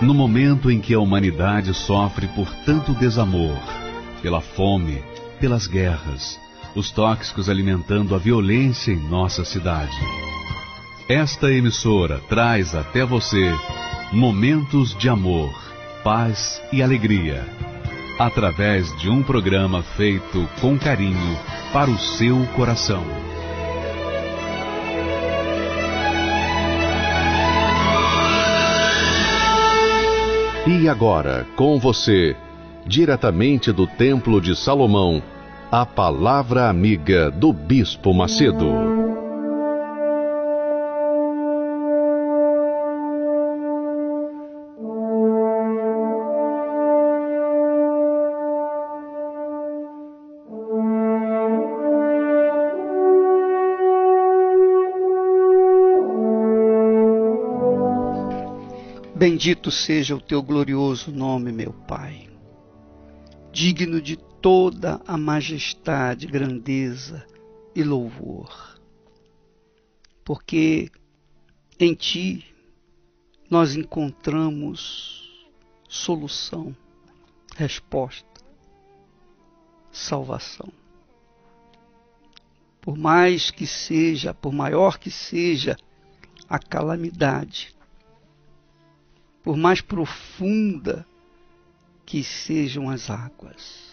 No momento em que a humanidade sofre por tanto desamor, pela fome, pelas guerras, os tóxicos alimentando a violência em nossa cidade. Esta emissora traz até você momentos de amor, paz e alegria, através de um programa feito com carinho para o seu coração. E agora, com você, diretamente do Templo de Salomão, a Palavra Amiga do Bispo Macedo. Bendito seja o teu glorioso nome, meu Pai, digno de toda a majestade, grandeza e louvor, porque em Ti nós encontramos solução, resposta, salvação. Por mais que seja, por maior que seja a calamidade, por mais profunda que sejam as águas,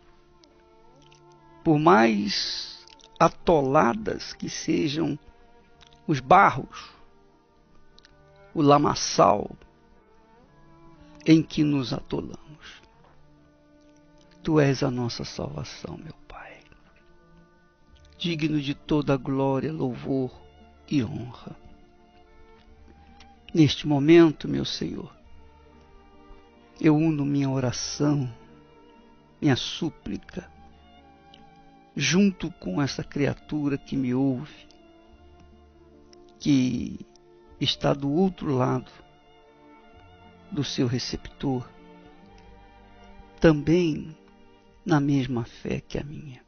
por mais atoladas que sejam os barros, o lamaçal em que nos atolamos, Tu és a nossa salvação, meu Pai, digno de toda glória, louvor e honra. Neste momento, meu Senhor, eu uno minha oração, minha súplica, junto com essa criatura que me ouve, que está do outro lado do seu receptor, também na mesma fé que a minha.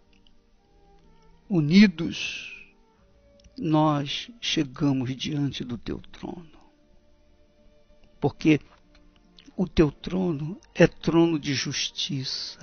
Unidos, nós chegamos diante do Teu trono. Porque o Teu trono é trono de justiça.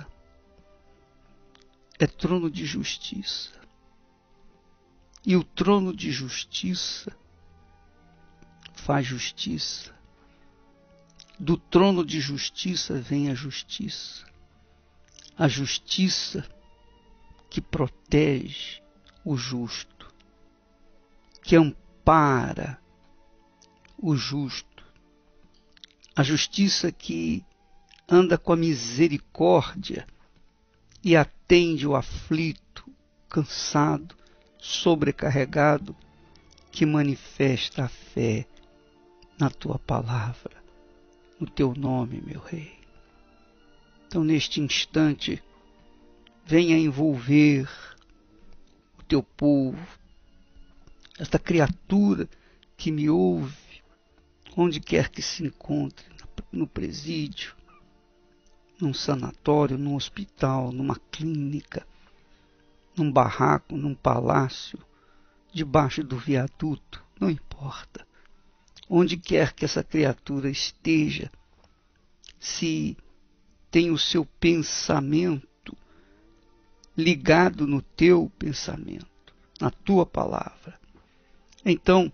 É trono de justiça. E o trono de justiça faz justiça. Do trono de justiça vem a justiça. A justiça que protege o justo, que ampara o justo. A justiça que anda com a misericórdia e atende o aflito, cansado, sobrecarregado, que manifesta a fé na Tua palavra, no Teu nome, meu Rei. Então, neste instante, venha envolver o Teu povo, esta criatura que me ouve, onde quer que se encontre, no presídio, num sanatório, num hospital, numa clínica, num barraco, num palácio, debaixo do viaduto, não importa. Onde quer que essa criatura esteja, se tem o seu pensamento ligado no Teu pensamento, na Tua palavra, então,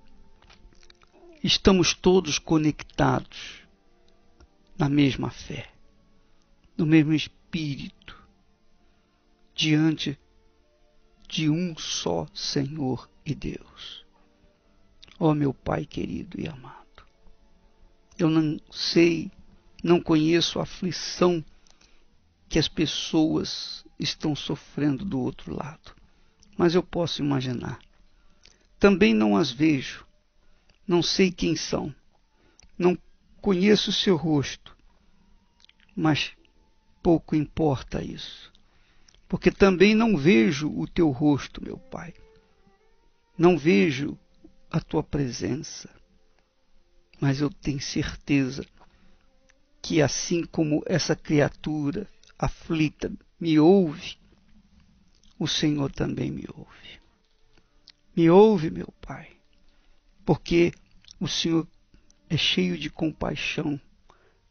estamos todos conectados na mesma fé, no mesmo Espírito, diante de um só Senhor e Deus. Ó meu Pai querido e amado, eu não sei, não conheço a aflição que as pessoas estão sofrendo do outro lado, mas eu posso imaginar. Também não as vejo. Não sei quem são, não conheço o seu rosto, mas pouco importa isso, porque também não vejo o Teu rosto, meu Pai, não vejo a Tua presença, mas eu tenho certeza que assim como essa criatura aflita me ouve, o Senhor também me ouve. Me ouve, meu Pai, porque o Senhor é cheio de compaixão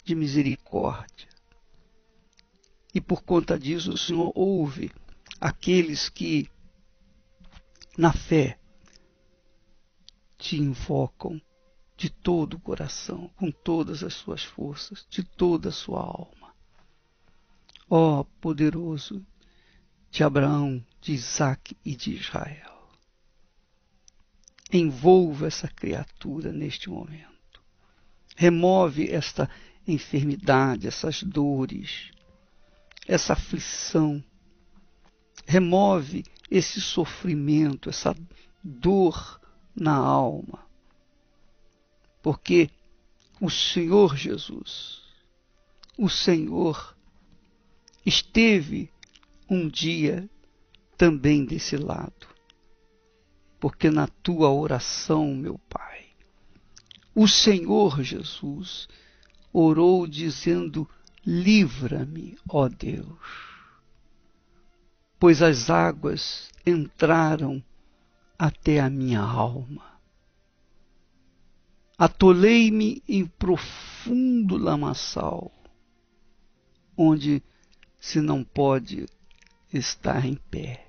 de misericórdia. E por conta disso o Senhor ouve aqueles que, na fé, te invocam de todo o coração, com todas as suas forças, de toda a sua alma. Ó poderoso de Abraão, de Isaque e de Israel, envolva essa criatura neste momento. Remove esta enfermidade, essas dores, essa aflição. Remove esse sofrimento, essa dor na alma. Porque o Senhor Jesus, o Senhor, esteve um dia também desse lado. Porque na tua oração, meu Pai, o Senhor Jesus orou dizendo: livra-me, ó Deus, pois as águas entraram até a minha alma. Atolei-me em profundo lamaçal, onde se não pode estar em pé.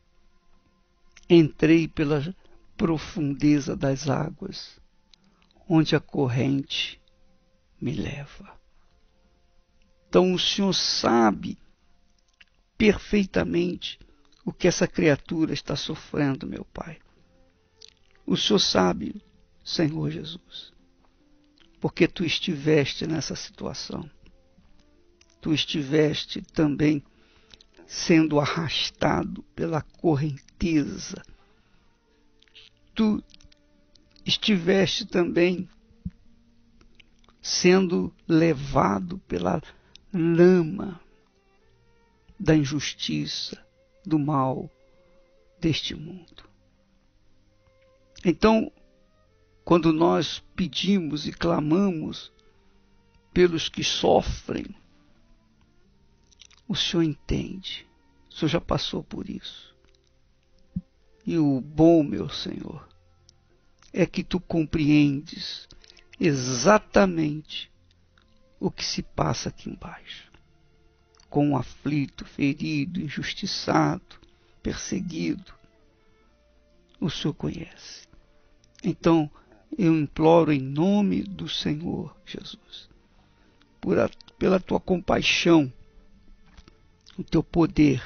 Entrei pela profundeza das águas, onde a corrente me leva. Então o Senhor sabe perfeitamente o que essa criatura está sofrendo, meu Pai. O Senhor sabe, Senhor Jesus, porque Tu estiveste nessa situação. Tu estiveste também sendo arrastado pela correnteza. Tu estiveste também sendo levado pela lama da injustiça, do mal deste mundo. Então, quando nós pedimos e clamamos pelos que sofrem, o Senhor entende. O Senhor já passou por isso. E o bom, meu Senhor, é que Tu compreendes exatamente o que se passa aqui embaixo. Com o aflito, ferido, injustiçado, perseguido. O Senhor conhece. Então, eu imploro em nome do Senhor Jesus, pela Tua compaixão, o Teu poder,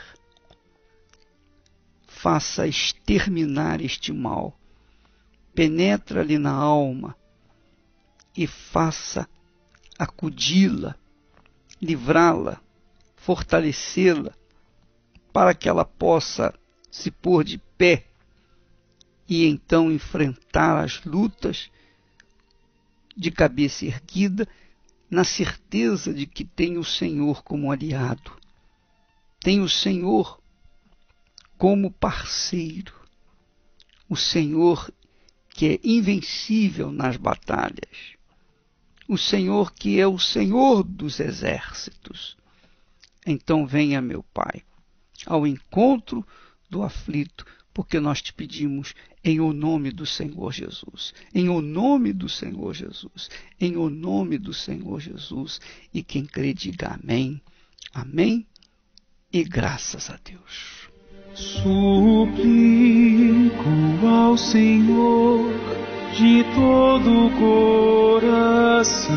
faça exterminar este mal, penetra-lhe na alma e faça acudi-la, livrá-la, fortalecê-la, para que ela possa se pôr de pé e então enfrentar as lutas de cabeça erguida, na certeza de que tem o Senhor como aliado, tem o Senhor como parceiro, o Senhor que é invencível nas batalhas, o Senhor que é o Senhor dos exércitos. Então venha, meu Pai, ao encontro do aflito, porque nós te pedimos em o nome do Senhor Jesus, em o nome do Senhor Jesus, em o nome do Senhor Jesus. E quem crê diga amém, amém e graças a Deus. Suplico ao Senhor de todo o coração,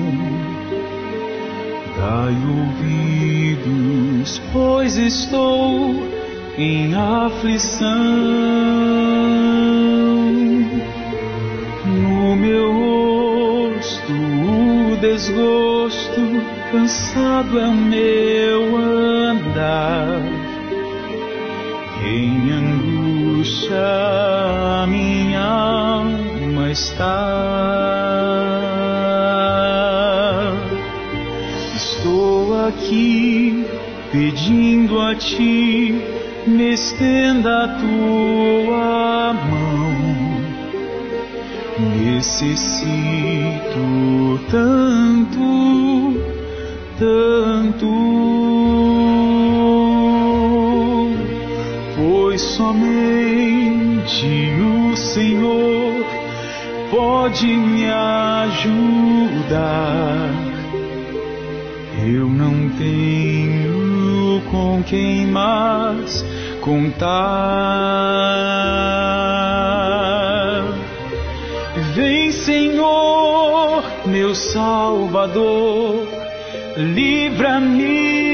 dai ouvidos, pois estou em aflição. No meu rosto o desgosto, cansado é o meu andar. Em angústia a minha alma está. Estou aqui pedindo a Ti, me estenda a Tua mão. Necessito tanto, tanto, pois somente o Senhor pode me ajudar. Eu não tenho com quem mais contar. Vem, Senhor, meu Salvador, livra-me.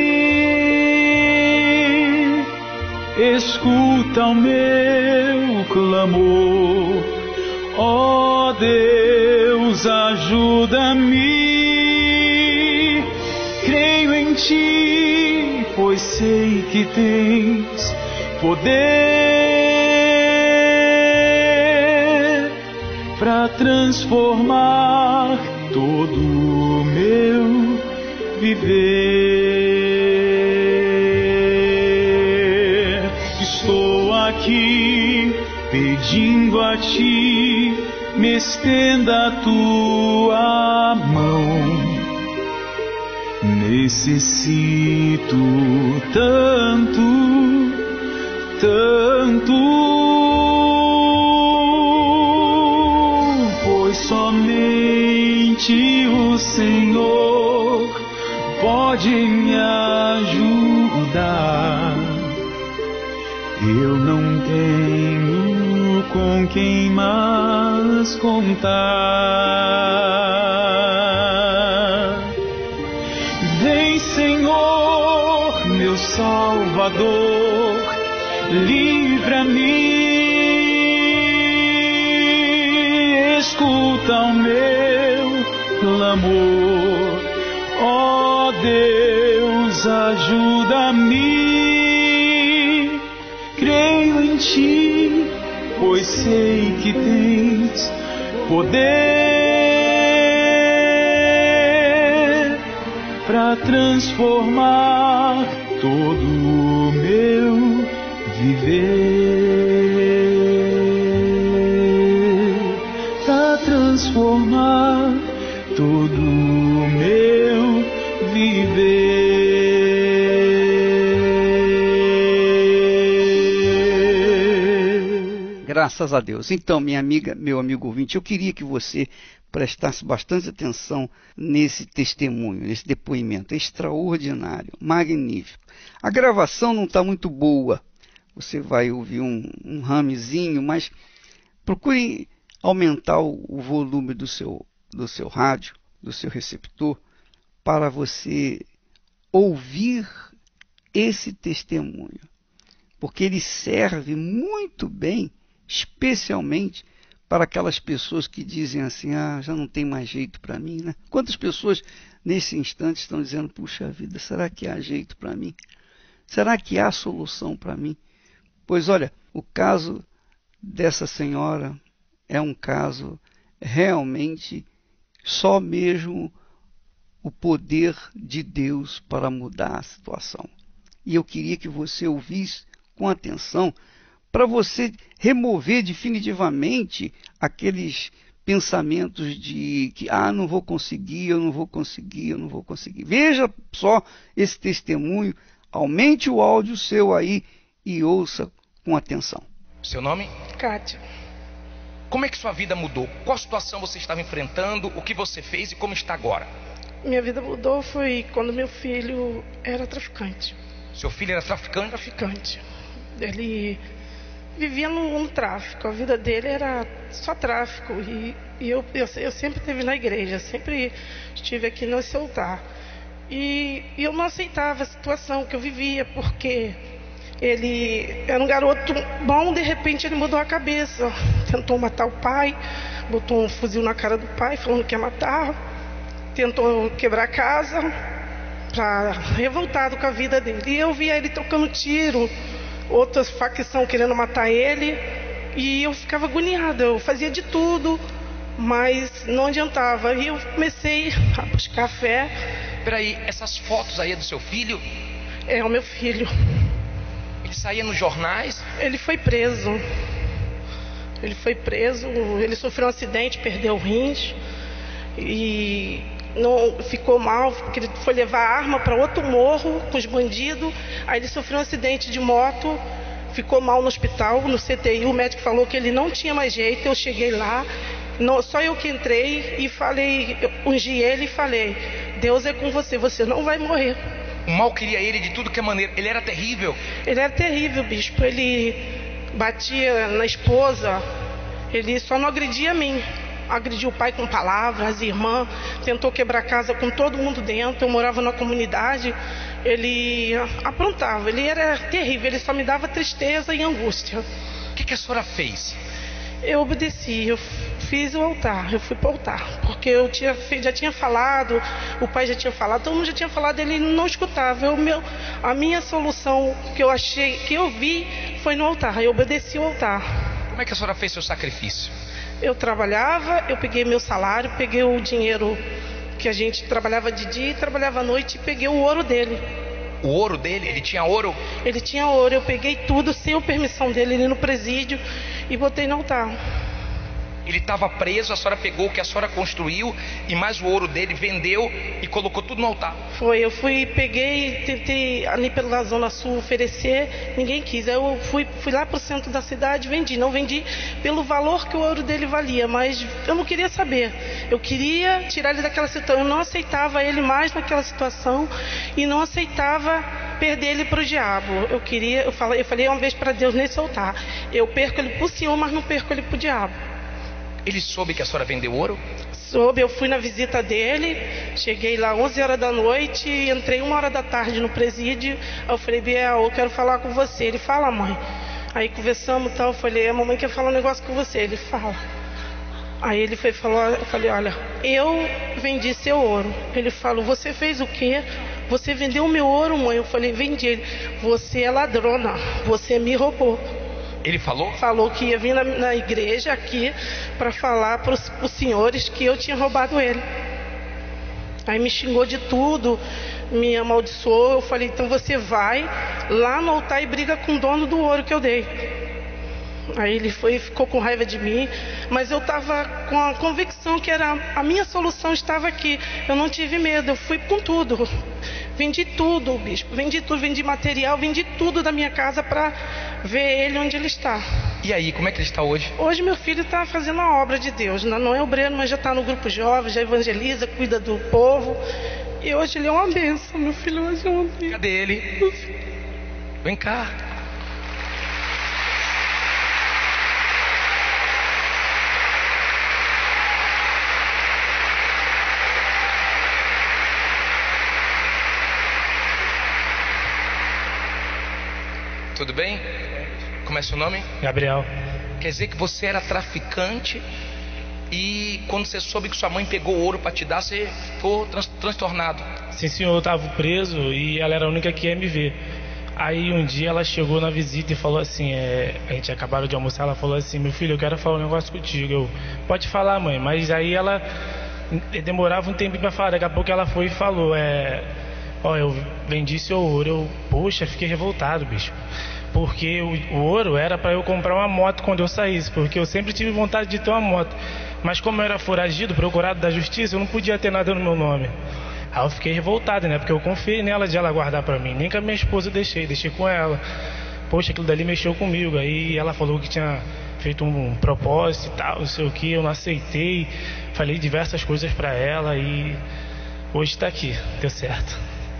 Escuta o meu clamor, ó Deus, ajuda-me. Creio em Ti, pois sei que tens poder para transformar todo o meu viver. Estou aqui pedindo a Ti, me estenda a Tua mão. Necessito tanto, pois somente o Senhor pode me ajudar. Eu não tenho com quem mais contar. Vem, Senhor, meu Salvador, livra-me. Escuta o meu clamor, ó Deus, ajuda-me. Creio em Ti, pois sei que tens poder para transformar todo o meu viver, para transformar todo o meu viver. Graças a Deus. Então, minha amiga, meu amigo ouvinte, eu queria que você prestasse bastante atenção nesse testemunho, nesse depoimento. É extraordinário, magnífico. A gravação não está muito boa. Você vai ouvir um ramezinho, mas procure aumentar o volume do seu rádio, do seu receptor, para você ouvir esse testemunho. Porque ele serve muito bem, especialmente para aquelas pessoas que dizem assim, já não tem mais jeito para mim, né? Quantas pessoas nesse instante estão dizendo, puxa vida, será que há jeito para mim? Será que há solução para mim? Pois olha, o caso dessa senhora é um caso realmente só mesmo o poder de Deus para mudar a situação. E eu queria que você ouvisse com atenção para você remover definitivamente aqueles pensamentos de que não vou conseguir, eu não vou conseguir, eu não vou conseguir. Veja só esse testemunho, aumente o áudio seu aí e ouça com atenção. Seu nome? Kátia. Como é que sua vida mudou? Qual situação você estava enfrentando? O que você fez e como está agora? Minha vida mudou foi quando meu filho era traficante. Seu filho era traficante? Traficante. Ele vivia no tráfico, a vida dele era só tráfico. E eu sempre estive na igreja, sempre estive aqui no esse altar. E eu não aceitava a situação que eu vivia, porque ele era um garoto bom, de repente ele mudou a cabeça. Tentou matar o pai, botou um fuzil na cara do pai, falando que ia matar. Tentou quebrar a casa, revoltado com a vida dele. E eu via ele tocando tiro, outras facção querendo matar ele, e eu ficava agoniada. Eu fazia de tudo, mas não adiantava. E eu comecei a buscar fé. Peraí, essas fotos aí é do seu filho? É o meu filho. Ele saía nos jornais? Ele foi preso. Ele sofreu um acidente, perdeu o rins e não ficou mal, porque ele foi levar a arma para outro morro com os bandidos. Aí ele sofreu um acidente de moto, ficou mal no hospital, no CTI. O médico falou que ele não tinha mais jeito. Eu cheguei lá, só eu que entrei e falei, ungi ele e falei: Deus é com você, você não vai morrer. O mal queria ele de tudo que é maneira. Ele era terrível. Ele era terrível, bispo. Ele batia na esposa. Ele só não agredia a mim. Agrediu o pai com palavras, as irmãs. Tentou quebrar a casa com todo mundo dentro. Eu morava na comunidade. Ele aprontava. Ele era terrível. Ele só me dava tristeza e angústia. O que a senhora fez? Eu obedeci, eu fiz o altar, eu fui para o altar, porque eu já tinha falado, o pai já tinha falado, todo mundo já tinha falado, ele não escutava. A minha solução que eu achei, que eu vi, foi no altar, eu obedeci o altar. Como é que a senhora fez seu sacrifício? Eu trabalhava, eu peguei meu salário, peguei o dinheiro que a gente trabalhava de dia e trabalhava à noite e peguei o ouro dele. O ouro dele? Ele tinha ouro? Ele tinha ouro, eu peguei tudo sem a permissão dele, ali no presídio, e botei no altar. Ele estava preso, a senhora pegou o que a senhora construiu e mais o ouro dele, vendeu e colocou tudo no altar. Foi, eu peguei, tentei ali pela Zona Sul oferecer, ninguém quis. Aí eu fui lá pro centro da cidade, vendi. Não vendi pelo valor que o ouro dele valia, mas eu não queria saber. Eu queria tirar ele daquela situação, eu não aceitava ele mais naquela situação e não aceitava perder ele para o diabo. Eu falei uma vez para Deus nesse altar: eu perco ele para o Senhor, mas não perco ele para o diabo. Ele soube que a senhora vendeu ouro? Soube, eu fui na visita dele, cheguei lá 11 horas da noite, entrei 1 hora da tarde no presídio. Eu falei: Biel, eu quero falar com você. Ele: fala, mãe. Aí conversamos e tal, eu falei: a mamãe quer falar um negócio com você. Ele: fala. Aí ele falou, eu falei: olha, eu vendi seu ouro. Ele falou: você fez o quê? Você vendeu o meu ouro, mãe? Eu falei: vendi. Ele: você é ladrona, você me roubou. Ele falou? Falou que ia vir na igreja aqui para falar para os senhores que eu tinha roubado ele. Aí me xingou de tudo, me amaldiçoou. Eu falei: então você vai lá no altar e briga com o dono do ouro que eu dei. Aí ele ficou com raiva de mim, mas eu estava com a convicção que a minha solução estava aqui. Eu não tive medo, eu fui com tudo. Vendi tudo, bispo, vendi tudo, vendi material, vendi tudo da minha casa para ver ele onde ele está. E aí, como é que ele está hoje? Hoje meu filho está fazendo a obra de Deus, não é obreiro, mas já está no grupo jovem, já evangeliza, cuida do povo. E hoje ele é uma bênção, meu filho hoje é uma bênção. Cadê ele? Vem cá. Tudo bem? Como é seu nome? Gabriel. Quer dizer que você era traficante e quando você soube que sua mãe pegou ouro para te dar, você ficou transtornado. Sim, senhor, eu estava preso e ela era a única que ia me ver. Aí um dia ela chegou na visita e falou assim, a gente acabaram de almoçar, ela falou assim: meu filho, eu quero falar um negócio contigo. Eu: pode falar, mãe. Mas aí ela demorava um tempinho para falar. Daqui a pouco ela foi e falou: ó, eu vendi seu ouro. Eu: poxa, fiquei revoltado, bicho. Porque o ouro era para eu comprar uma moto quando eu saísse, porque eu sempre tive vontade de ter uma moto. Mas como eu era foragido, procurado da justiça, eu não podia ter nada no meu nome. Aí eu fiquei revoltado, né? Porque eu confiei nela de ela guardar para mim. Nem com a minha esposa eu deixei com ela. Poxa, aquilo dali mexeu comigo. Aí ela falou que tinha feito um propósito e tal, não sei o que. Eu não aceitei. Falei diversas coisas para ela e hoje está aqui. Deu certo.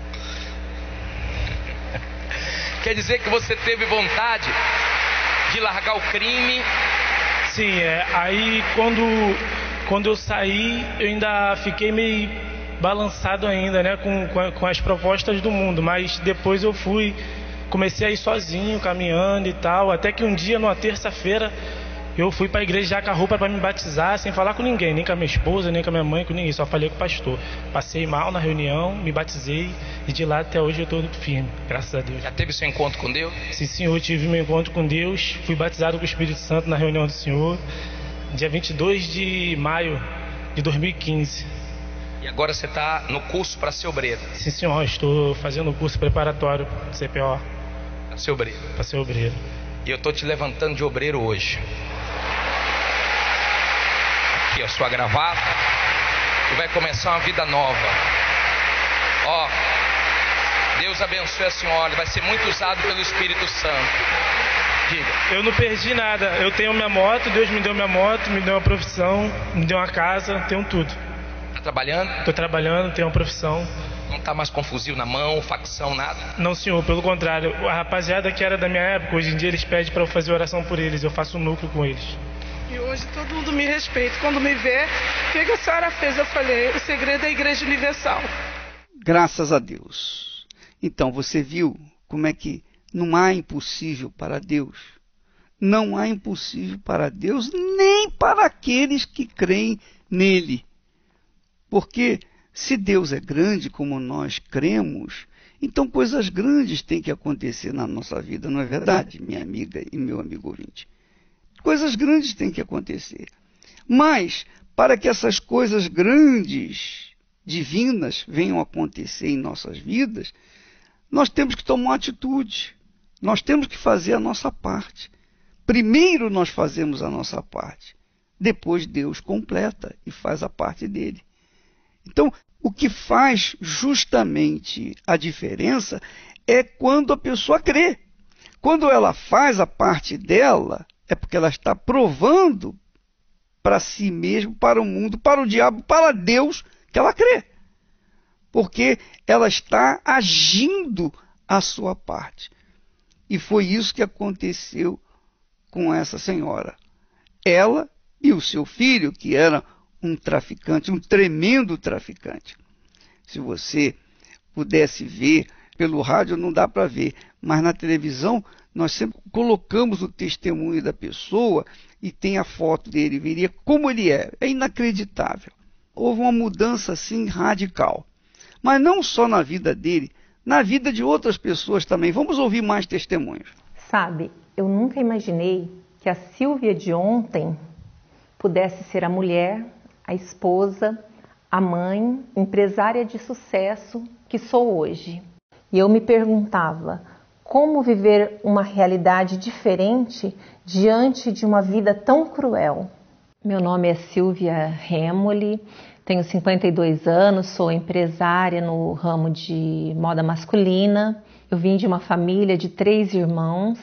Quer dizer que você teve vontade de largar o crime? Sim, aí quando eu saí, eu ainda fiquei meio balançado ainda, né, com as propostas do mundo, mas depois eu comecei a ir sozinho, caminhando e tal, até que um dia, numa terça-feira, eu fui para a igreja já com a roupa para me batizar, sem falar com ninguém, nem com a minha esposa, nem com a minha mãe, com ninguém, só falei com o pastor. Passei mal na reunião, me batizei e de lá até hoje eu estou firme, graças a Deus. Já teve seu encontro com Deus? Sim, senhor, tive meu encontro com Deus, fui batizado com o Espírito Santo na reunião do Senhor, dia 22 de maio de 2015. E agora você está no curso para ser obreiro? Sim, senhor, estou fazendo o curso preparatório CPO. Para ser obreiro? Para ser obreiro. E eu estou te levantando de obreiro hoje. Aqui a sua gravata, e vai começar uma vida nova. Ó, Deus abençoe a senhora, vai ser muito usado pelo Espírito Santo. Diga. Eu não perdi nada, eu tenho minha moto, Deus me deu minha moto, me deu uma profissão, me deu uma casa, tenho tudo. Tá trabalhando? Estou trabalhando, tenho uma profissão. Não tá mais com fuzil na mão, facção, nada? Não, senhor, pelo contrário. A rapaziada que era da minha época, hoje em dia eles pedem para eu fazer oração por eles. Eu faço um núcleo com eles. E hoje todo mundo me respeita. Quando me vê, o que a senhora fez? Eu falei, o segredo é a Igreja Universal. Graças a Deus. Então, você viu como é que não há impossível para Deus. Não há impossível para Deus, nem para aqueles que creem nele. Porque se Deus é grande como nós cremos, então coisas grandes têm que acontecer na nossa vida, não é verdade, minha amiga e meu amigo ouvinte? Coisas grandes têm que acontecer. Mas, para que essas coisas grandes, divinas, venham a acontecer em nossas vidas, nós temos que tomar uma atitude. Nós temos que fazer a nossa parte. Primeiro nós fazemos a nossa parte. Depois Deus completa e faz a parte dele. Então, o que faz justamente a diferença é quando a pessoa crê. Quando ela faz a parte dela, é porque ela está provando para si mesma, para o mundo, para o diabo, para Deus, que ela crê. Porque ela está agindo a sua parte. E foi isso que aconteceu com essa senhora. Ela e o seu filho, que era um traficante, um tremendo traficante. Se você pudesse ver, pelo rádio não dá para ver, mas na televisão nós sempre colocamos o testemunho da pessoa e tem a foto dele, veria como ele é. É inacreditável. Houve uma mudança assim radical. Mas não só na vida dele, na vida de outras pessoas também. Vamos ouvir mais testemunhos. Sabe, eu nunca imaginei que a Silvia de ontem pudesse ser a mulher, a esposa, a mãe, empresária de sucesso que sou hoje. E eu me perguntava, como viver uma realidade diferente diante de uma vida tão cruel? Meu nome é Silvia Remoli, tenho 52 anos, sou empresária no ramo de moda masculina. Eu vim de uma família de 3 irmãos,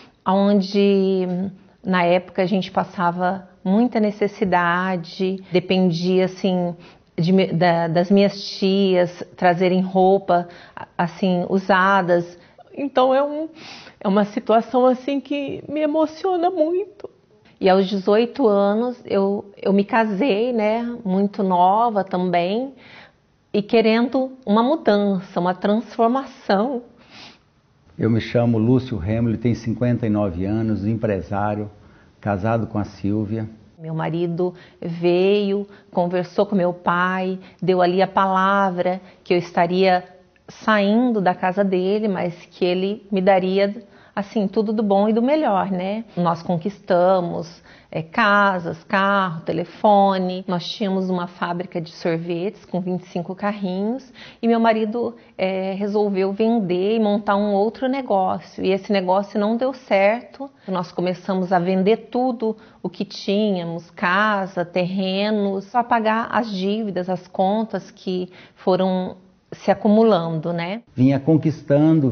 onde na época a gente passava muita necessidade, dependia assim das minhas tias trazerem roupa assim usadas. Então é uma situação assim que me emociona muito. E aos 18 anos eu me casei, né, muito nova também, e querendo uma mudança, uma transformação. Eu me chamo Lúcio Remoli, tenho 59 anos, empresário, casado com a Silvia. Meu marido veio, conversou com meu pai, deu ali a palavra que eu estaria saindo da casa dele, mas que ele me daria assim tudo do bom e do melhor, né? Nós conquistamos casas, carro, telefone. Nós tínhamos uma fábrica de sorvetes com 25 carrinhos e meu marido resolveu vender e montar um outro negócio. E esse negócio não deu certo. Nós começamos a vender tudo o que tínhamos, casa, terrenos, para pagar as dívidas, as contas que foram se acumulando, né? Vinha conquistando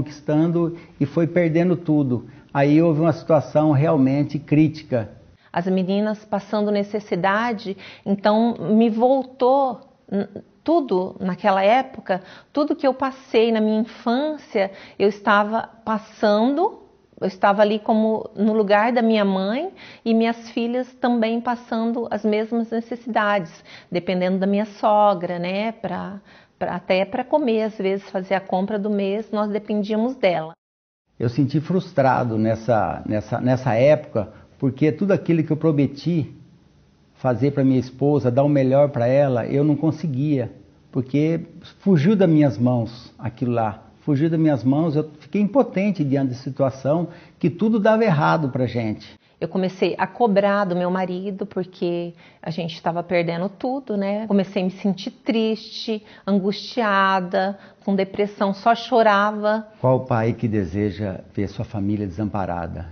e foi perdendo tudo. Aí houve uma situação realmente crítica. As meninas passando necessidade, então me voltou tudo naquela época, tudo que eu passei na minha infância, eu estava passando, eu estava ali como no lugar da minha mãe e minhas filhas também passando as mesmas necessidades, dependendo da minha sogra, né, até para comer, às vezes fazer a compra do mês, nós dependíamos dela. Eu senti frustrado nessa época, porque tudo aquilo que eu prometi fazer para minha esposa, dar o melhor para ela, eu não conseguia, porque fugiu das minhas mãos aquilo lá. Fugiu das minhas mãos, eu fiquei impotente diante da situação, que tudo dava errado para a gente. Eu comecei a cobrar do meu marido, porque a gente estava perdendo tudo, né? Comecei a me sentir triste, angustiada, com depressão, só chorava. Qual pai que deseja ver sua família desamparada?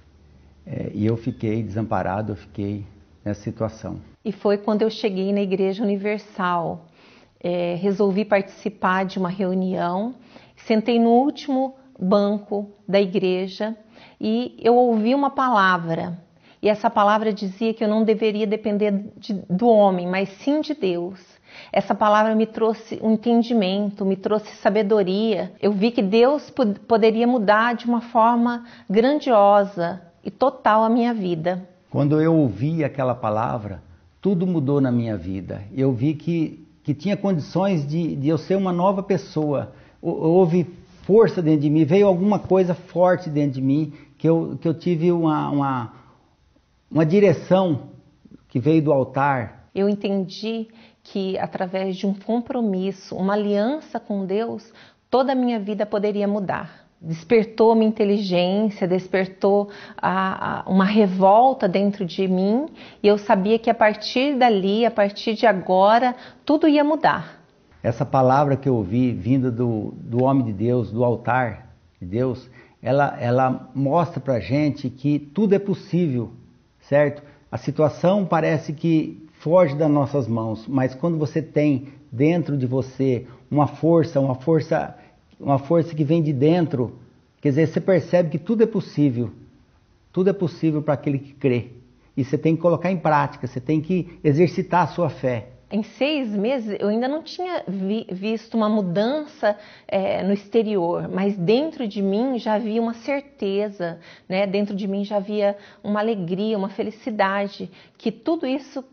E eu fiquei desamparado, eu fiquei nessa situação. E foi quando eu cheguei na Igreja Universal. Resolvi participar de uma reunião, sentei no último banco da igreja e eu ouvi uma palavra. E essa palavra dizia que eu não deveria depender do homem, mas sim de Deus. Essa palavra me trouxe um entendimento, me trouxe sabedoria. Eu vi que Deus poderia mudar de uma forma grandiosa e total a minha vida. Quando eu ouvi aquela palavra, tudo mudou na minha vida. Eu vi que tinha condições de eu ser uma nova pessoa. Houve força dentro de mim, veio alguma coisa forte dentro de mim, que eu tive uma direção que veio do altar. Eu entendi que através de um compromisso, uma aliança com Deus, toda a minha vida poderia mudar. Despertou minha inteligência, despertou uma revolta dentro de mim, e eu sabia que a partir dali, a partir de agora, tudo ia mudar. Essa palavra que eu ouvi, vinda do homem de Deus, do altar de Deus, ela mostra pra gente que tudo é possível, certo? A situação parece que foge das nossas mãos, mas quando você tem dentro de você uma força que vem de dentro, quer dizer, você percebe que tudo é possível para aquele que crê. E você tem que colocar em prática, você tem que exercitar a sua fé. Em 6 meses eu ainda não tinha visto uma mudança no exterior, mas dentro de mim já havia uma certeza, né? Dentro de mim já havia uma alegria, uma felicidade, que tudo isso,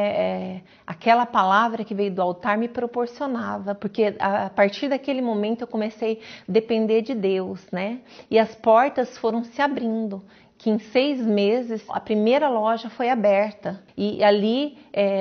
aquela palavra que veio do altar me proporcionava, porque a partir daquele momento eu comecei a depender de Deus, né? E as portas foram se abrindo. Que em 6 meses a primeira loja foi aberta e ali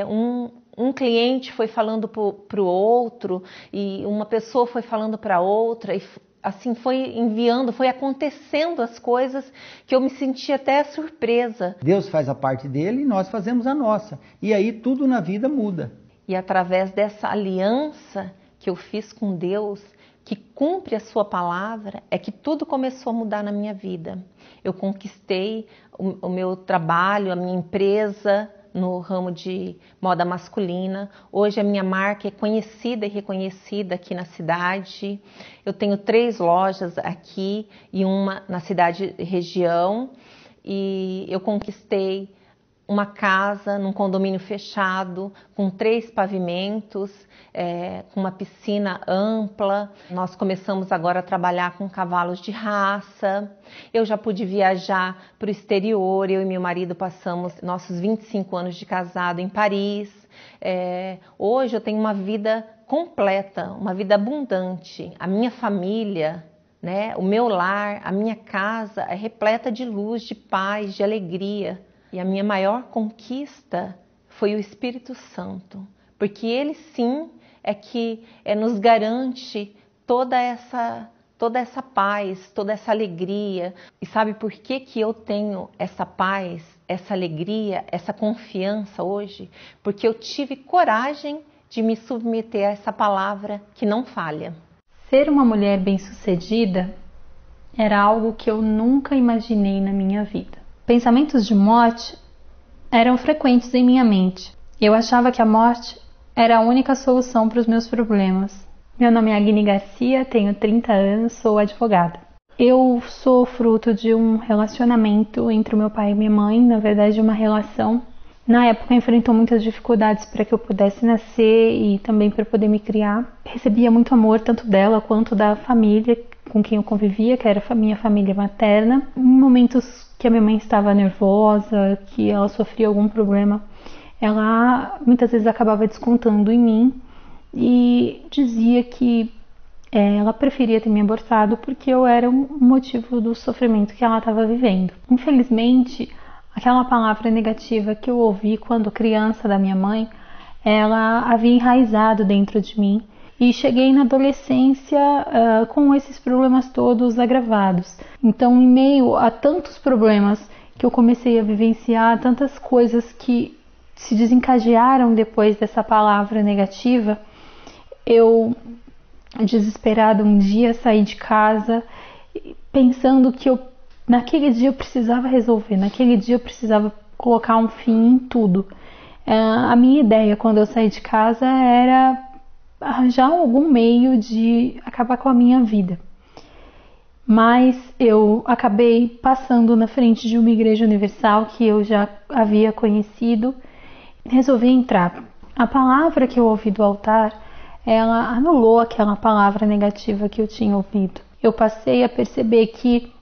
um cliente foi falando para o outro e uma pessoa foi falando para outra e assim foi enviando, foi acontecendo as coisas que eu me senti até surpresa. Deus faz a parte dele e nós fazemos a nossa. E aí tudo na vida muda. E através dessa aliança que eu fiz com Deus, que cumpre a sua palavra, é que tudo começou a mudar na minha vida. Eu conquistei o meu trabalho, a minha empresa no ramo de moda masculina. Hoje a minha marca é conhecida e reconhecida aqui na cidade. Eu tenho 3 lojas aqui e uma na cidade região. E eu conquistei uma casa num condomínio fechado, com 3 pavimentos, com uma piscina ampla. Nós começamos agora a trabalhar com cavalos de raça. Eu já pude viajar para o exterior. Eu e meu marido passamos nossos 25 anos de casado em Paris. Hoje eu tenho uma vida completa, uma vida abundante. A minha família, né, o meu lar, a minha casa é repleta de luz, de paz, de alegria. E a minha maior conquista foi o Espírito Santo, porque ele sim é que nos garante toda essa paz, toda essa alegria. E sabe por que eu tenho essa paz, essa alegria, essa confiança hoje? Porque eu tive coragem de me submeter a essa palavra que não falha. Ser uma mulher bem-sucedida era algo que eu nunca imaginei na minha vida. Pensamentos de morte eram frequentes em minha mente. Eu achava que a morte era a única solução para os meus problemas. Meu nome é Aline Garcia, tenho 30 anos, sou advogada. Eu sou fruto de um relacionamento entre o meu pai e minha mãe, na verdade uma relação. Na época enfrentou muitas dificuldades para que eu pudesse nascer e também para poder me criar. Recebia muito amor tanto dela quanto da família com quem eu convivia, que era a minha família materna. Em momentos que a minha mãe estava nervosa, que ela sofria algum problema, ela muitas vezes acabava descontando em mim e dizia que ela preferia ter me abortado porque eu era um motivo do sofrimento que ela estava vivendo. Infelizmente, aquela palavra negativa que eu ouvi quando criança da minha mãe, ela havia enraizado dentro de mim. E cheguei na adolescência com esses problemas todos agravados. Então, em meio a tantos problemas que eu comecei a vivenciar, tantas coisas que se desencadearam depois dessa palavra negativa, eu, desesperada, um dia saí de casa pensando que naquele dia eu precisava resolver, naquele dia eu precisava colocar um fim em tudo. A minha ideia quando eu saí de casa era arranjar algum meio de acabar com a minha vida. Mas eu acabei passando na frente de uma igreja universal que eu já havia conhecido. Resolvi entrar. A palavra que eu ouvi do altar, ela anulou aquela palavra negativa que eu tinha ouvido. Eu passei a perceber que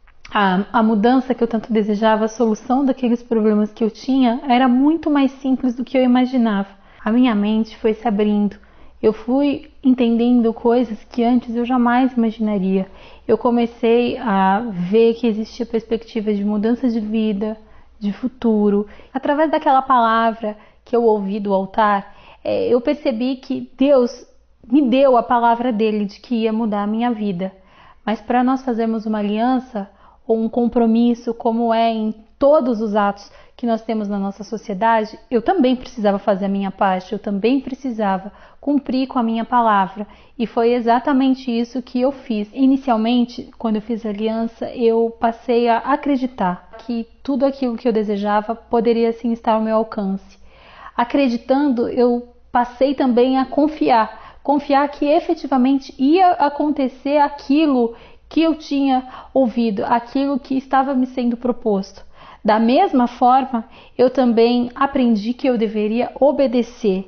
a mudança que eu tanto desejava, a solução daqueles problemas que eu tinha, era muito mais simples do que eu imaginava. A minha mente foi se abrindo. Eu fui entendendo coisas que antes eu jamais imaginaria. Eu comecei a ver que existia perspectiva de mudança de vida, de futuro. Através daquela palavra que eu ouvi do altar, eu percebi que Deus me deu a palavra dele de que ia mudar a minha vida. Mas para nós fazermos uma aliança ou um compromisso, como é em todos os atos que nós temos na nossa sociedade, eu também precisava fazer a minha parte, eu também precisava cumprir com a minha palavra. E foi exatamente isso que eu fiz. Inicialmente, quando eu fiz a aliança, eu passei a acreditar que tudo aquilo que eu desejava poderia sim estar ao meu alcance. Acreditando, eu passei também a confiar que efetivamente ia acontecer aquilo que eu tinha ouvido, aquilo que estava me sendo proposto. Da mesma forma, eu também aprendi que eu deveria obedecer.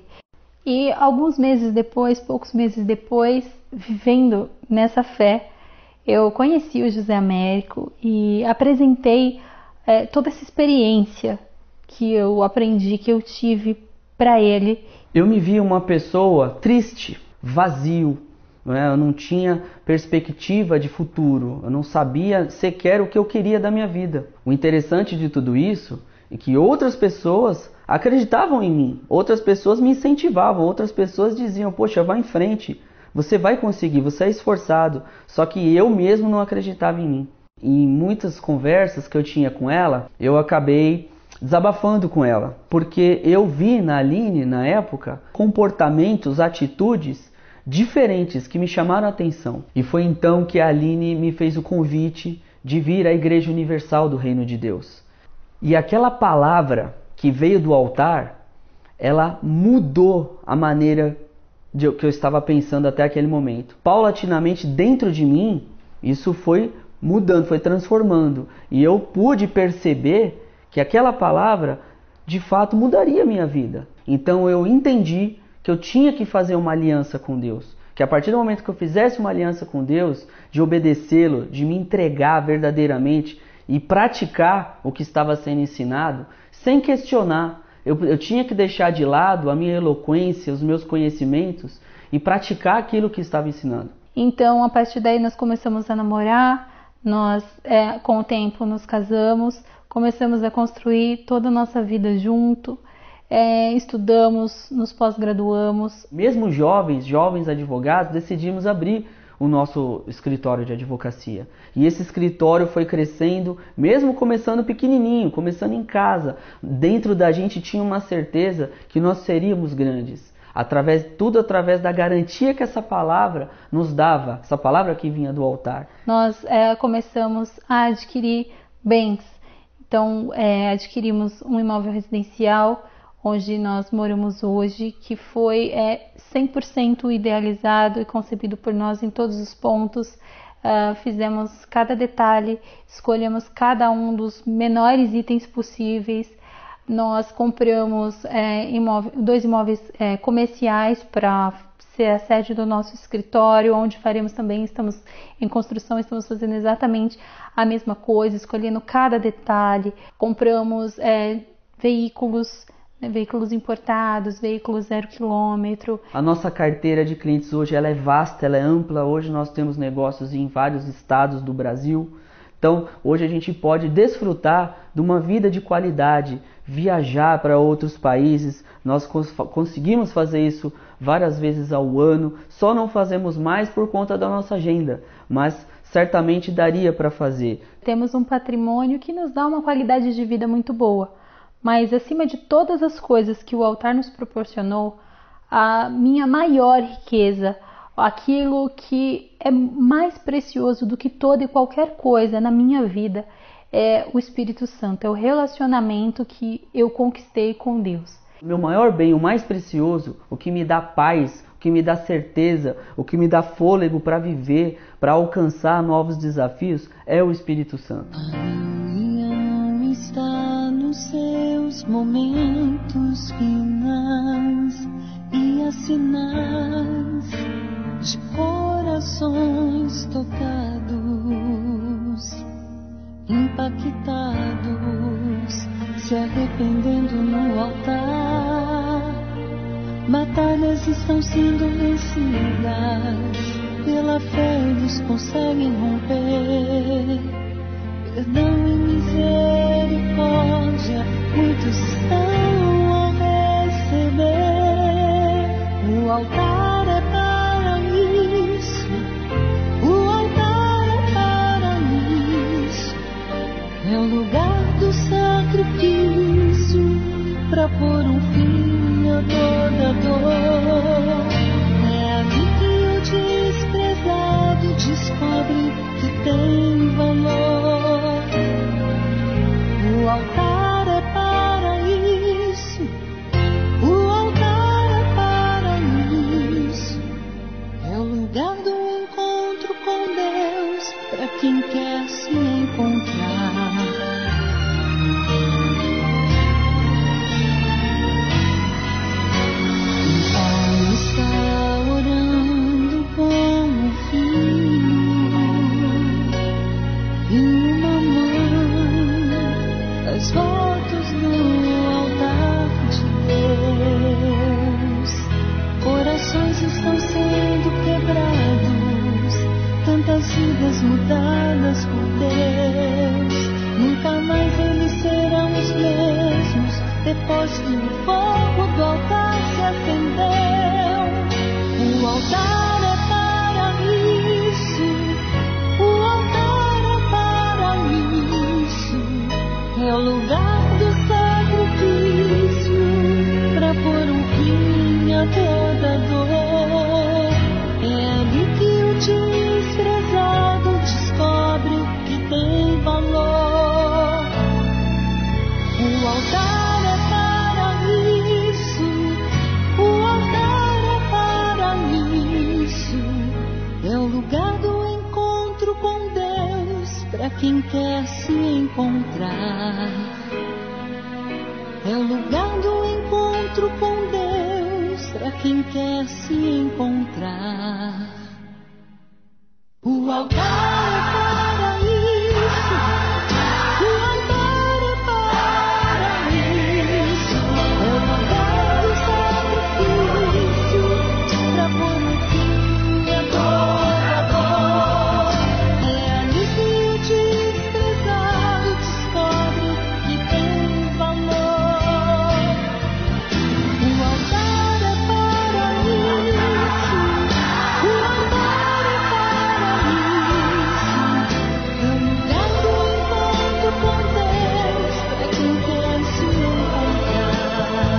E alguns meses depois, poucos meses depois, vivendo nessa fé, eu conheci o José Américo e apresentei toda essa experiência que eu aprendi, que eu tive para ele. Eu me vi uma pessoa triste, vazio. Eu não tinha perspectiva de futuro, eu não sabia sequer o que eu queria da minha vida. O interessante de tudo isso é que outras pessoas acreditavam em mim, outras pessoas me incentivavam, outras pessoas diziam, poxa, vai em frente, você vai conseguir, você é esforçado. Só que eu mesmo não acreditava em mim. Em muitas conversas que eu tinha com ela, eu acabei desabafando com ela, porque eu vi na Aline, na época, comportamentos, atitudes diferentes que me chamaram a atenção. E foi então que a Aline me fez o convite de vir à Igreja Universal do Reino de Deus. E aquela palavra que veio do altar, ela mudou a maneira que eu estava pensando até aquele momento. Paulatinamente, dentro de mim, isso foi mudando, foi transformando. E eu pude perceber que aquela palavra, de fato, mudaria a minha vida. Então eu entendi que eu tinha que fazer uma aliança com Deus. Que a partir do momento que eu fizesse uma aliança com Deus, de obedecê-lo, de me entregar verdadeiramente e praticar o que estava sendo ensinado, sem questionar. Eu tinha que deixar de lado a minha eloquência, os meus conhecimentos e praticar aquilo que estava ensinando. Então, a partir daí, nós começamos a namorar, nós, com o tempo, nos casamos, começamos a construir toda a nossa vida junto. Estudamos, nos pós-graduamos. Mesmo jovens advogados, decidimos abrir o nosso escritório de advocacia. E esse escritório foi crescendo, mesmo começando pequenininho, começando em casa. Dentro da gente tinha uma certeza que nós seríamos grandes. Tudo através da garantia que essa palavra nos dava, essa palavra que vinha do altar. Nós começamos a adquirir bens. Então, adquirimos um imóvel residencial, onde nós moramos hoje, que foi 100% idealizado e concebido por nós em todos os pontos. Fizemos cada detalhe, escolhemos cada um dos menores itens possíveis. Nós compramos 2 imóveis comerciais para ser a sede do nosso escritório, onde faremos também, estamos em construção, estamos fazendo exatamente a mesma coisa, escolhendo cada detalhe. Compramos veículos importados, veículos 0 km. A nossa carteira de clientes hoje ela é vasta, ela é ampla. Hoje nós temos negócios em vários estados do Brasil. Então, hoje a gente pode desfrutar de uma vida de qualidade, viajar para outros países. Nós conseguimos fazer isso várias vezes ao ano. Só não fazemos mais por conta da nossa agenda, mas certamente daria para fazer. Temos um patrimônio que nos dá uma qualidade de vida muito boa. Mas acima de todas as coisas que o altar nos proporcionou, a minha maior riqueza, aquilo que é mais precioso do que toda e qualquer coisa na minha vida, é o Espírito Santo, é o relacionamento que eu conquistei com Deus. Meu maior bem, o mais precioso, o que me dá paz, o que me dá certeza, o que me dá fôlego para viver, para alcançar novos desafios, é o Espírito Santo. A minha alma está no seu nos momentos finais e as sinais de corações tocados, impactados, se arrependendo no altar. Batalhas estão sendo vencidas, pela fé eles conseguem romper. Perdão e misericórdia, muitos estão a receber. O altar é para isso, o altar é para isso. É o lugar do sacrifício, pra pôr um fim a toda dor. É ali que o desprezado descobre que tem valor. O altar é para isso, o altar é para isso. É o lugar do encontro com Deus, para quem quer se encontrar. Um pai está orando com o filho, e uma mãe faz votos no altar de Deus. Corações estão sendo quebrados, tantas vidas mudadas por Deus. Nunca mais eles serão os mesmos, depois que o fogo do altar se acendeu. O altar é para isso, o altar é para isso. É o lugar do sacrifício, pra pôr um fim a toda dor. É ali que o desprezado descobre que tem valor. O altar é para isso, o altar é para isso. É o lugar do encontro com Deus, pra quem quer se encontrar. É o lugar do encontro com Deus, pra quem quer se encontrar. O altar é para isso, o altar é para isso. É o lugar do sacrifício, pra pôr um fim a toda dor. É ali que o desprezado descobre que tem valor. O altar é para isso, o altar é para isso. É o lugar do encontro com Deus, pra quem quer se encontrar.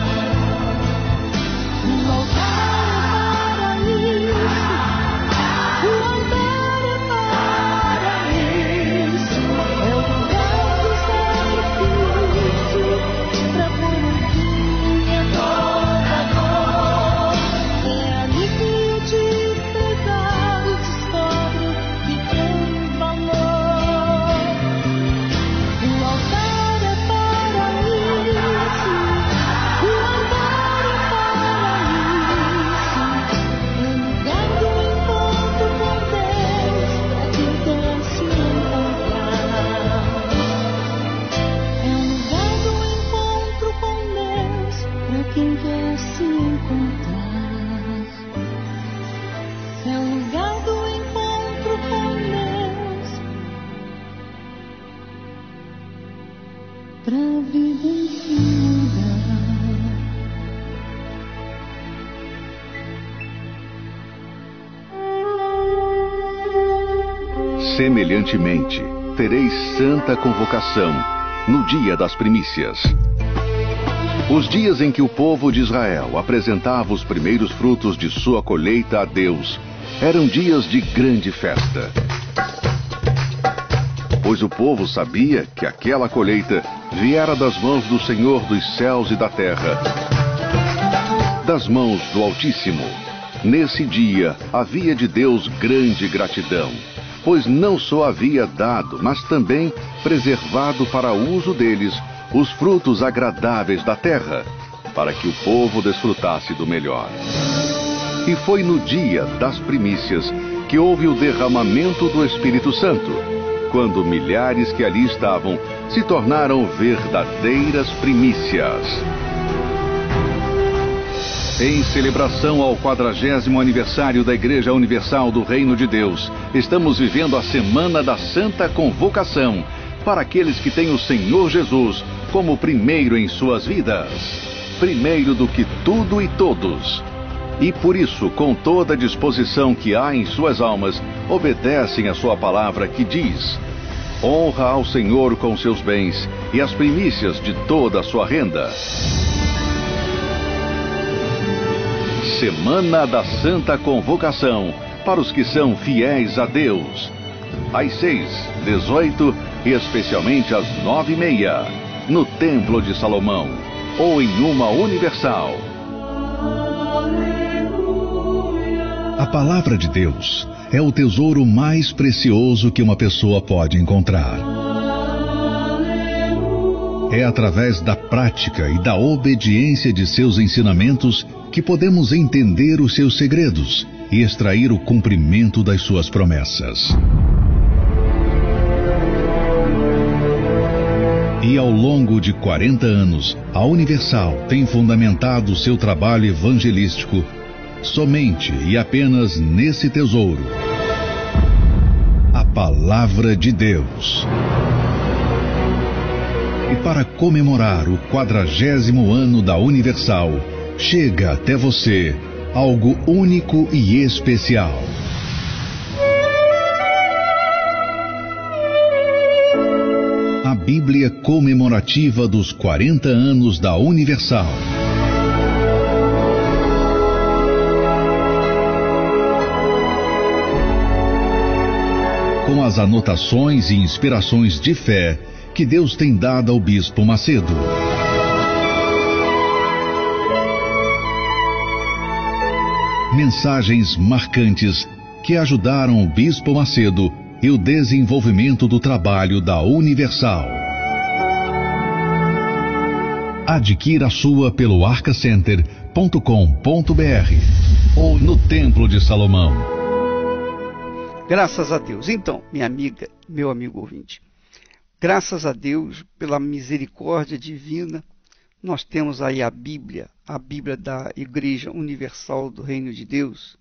O altar é para isso, o altar é para isso. É o lugar do sacrifício, pra pôr um fim a toda dor. É ali que o desprezado descobre que tem valor. O altar é para isso, o altar é para isso. É o lugar do encontro com Deus, pra quem quer se encontrar. É o lugar do encontro com Deus, pra quem quer se encontrar. É o lugar do encontro com Deus, pra vida inteira. Semelhantemente, tereis santa convocação no dia das primícias. Os dias em que o povo de Israel apresentava os primeiros frutos de sua colheita a Deus eram dias de grande festa. Pois o povo sabia que aquela colheita viera das mãos do Senhor dos céus e da terra, das mãos do Altíssimo. Nesse dia havia de Deus grande gratidão, pois não só havia dado, mas também preservado para uso deles os frutos agradáveis da terra, para que o povo desfrutasse do melhor. E foi no dia das primícias que houve o derramamento do Espírito Santo, quando milhares que ali estavam se tornaram verdadeiras primícias. Em celebração ao 40º aniversário da Igreja Universal do Reino de Deus, estamos vivendo a Semana da Santa Convocação, para aqueles que têm o Senhor Jesus como primeiro em suas vidas, primeiro do que tudo e todos. E por isso, com toda a disposição que há em suas almas, obedecem a sua palavra que diz: honra ao Senhor com seus bens e as primícias de toda a sua renda. Semana da Santa Convocação, para os que são fiéis a Deus. Às 6, 18 e especialmente às 9h30, no Templo de Salomão, ou em uma Universal. A palavra de Deus é o tesouro mais precioso que uma pessoa pode encontrar. É através da prática e da obediência de seus ensinamentos que podemos entender os seus segredos e extrair o cumprimento das suas promessas. E ao longo de 40 anos, a Universal tem fundamentado seu trabalho evangelístico somente e apenas nesse tesouro: a Palavra de Deus. E para comemorar o 40º ano da Universal, chega até você algo único e especial. A Bíblia comemorativa dos 40 anos da Universal. Com as anotações e inspirações de fé que Deus tem dado ao Bispo Macedo. Mensagens marcantes que ajudaram o Bispo Macedo e o desenvolvimento do trabalho da Universal. Adquira a sua pelo arcacenter.com.br ou no Templo de Salomão. Graças a Deus. Então, minha amiga, meu amigo ouvinte, graças a Deus pela misericórdia divina, nós temos aí a Bíblia da Igreja Universal do Reino de Deus,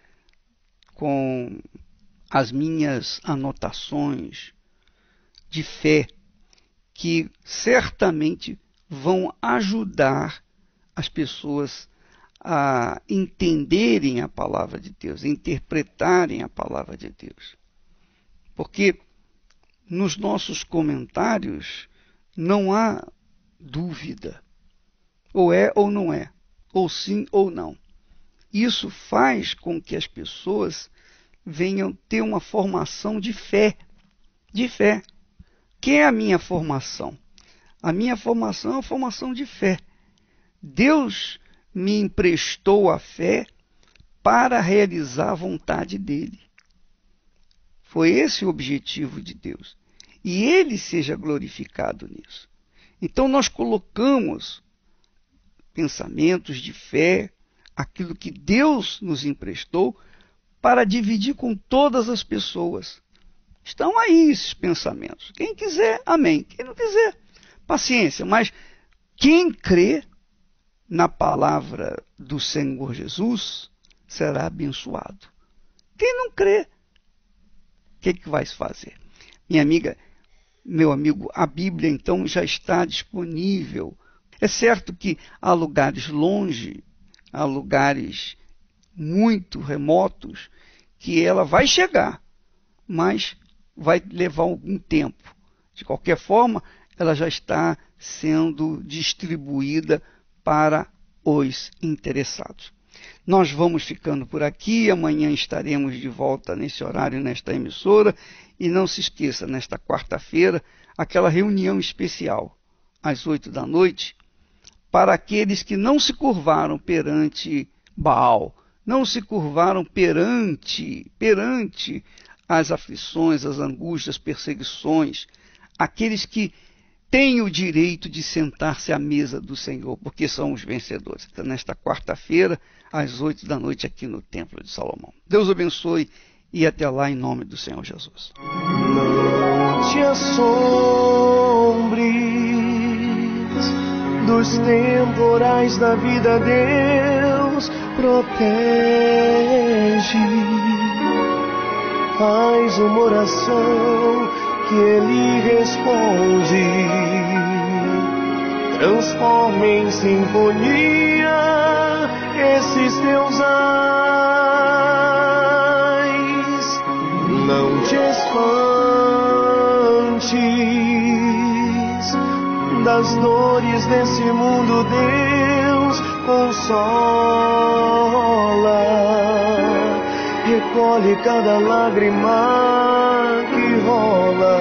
com as minhas anotações de fé, que certamente vão ajudar as pessoas a entenderem a palavra de Deus, a interpretarem a palavra de Deus. Porque nos nossos comentários não há dúvida. Ou é ou não é. Ou sim ou não. Isso faz com que as pessoas venham ter uma formação de fé. De fé. Que é a minha formação? A minha formação é uma formação de fé. Deus me emprestou a fé para realizar a vontade dele. Foi esse o objetivo de Deus. E ele seja glorificado nisso. Então nós colocamos pensamentos de fé, aquilo que Deus nos emprestou, para dividir com todas as pessoas. Estão aí esses pensamentos. Quem quiser, amém. Quem não quiser, paciência. Mas quem crê na palavra do Senhor Jesus será abençoado. Quem não crê, o que vai se fazer? Minha amiga, meu amigo, a Bíblia então já está disponível. É certo que há lugares longe, há lugares muito remotos, que ela vai chegar, mas vai levar algum tempo. De qualquer forma, ela já está sendo distribuída para os interessados. Nós vamos ficando por aqui, amanhã estaremos de volta nesse horário, nesta emissora, e não se esqueça, nesta quarta-feira, aquela reunião especial, às 20h, para aqueles que não se curvaram perante Baal, não se curvaram perante as aflições, as angústias, perseguições, aqueles que tem o direito de sentar-se à mesa do Senhor, porque são os vencedores. Então, nesta quarta-feira, às 8 da noite, aqui no Templo de Salomão. Deus abençoe e até lá, em nome do Senhor Jesus. Não te assombres dos temporais da vida, Deus protege. Faz uma oração que Ele responde, transforma em sinfonia esses teus ais. Não te espantes das dores desse mundo, Deus consola. Recolhe cada lágrima que rola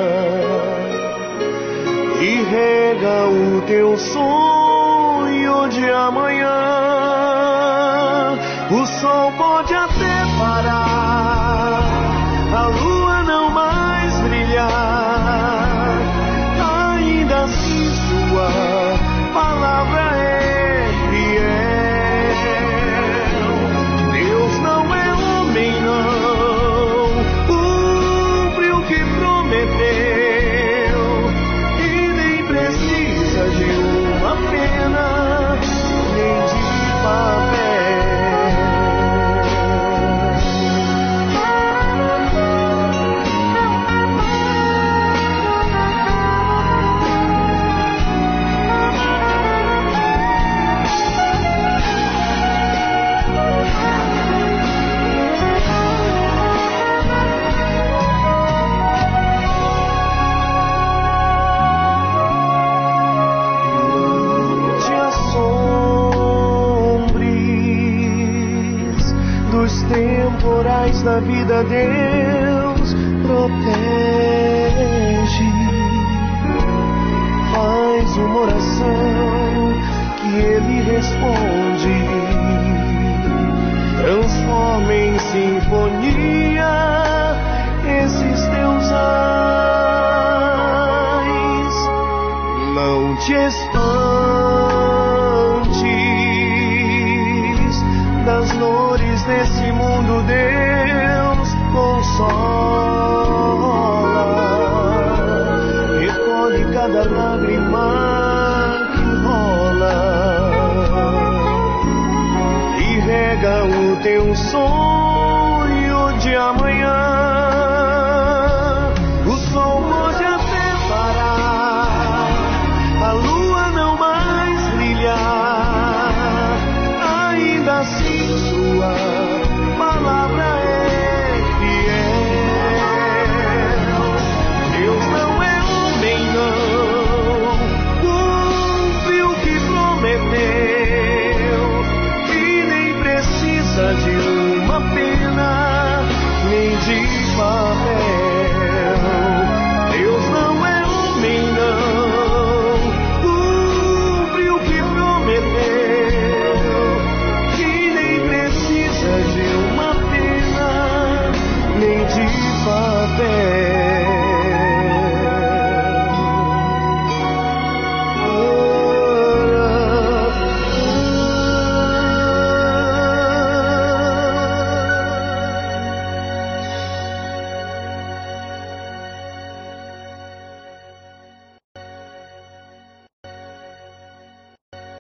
e rega o teu sonho de amanhã. O sol pode até parar, a lua não mais brilhar, ainda assim sua palavra é fiel. Deus não é homem, não, cumpre o que prometeu e nem precisa de uma pena nem de papel. Temporais da vida, Deus protege. Faz uma oração que Ele responde, transforma em sinfonia esses teus ais. Não te espantes das dores desse mundo, Deus consola. Recolhe cada lágrima que rola e rega o teu sonho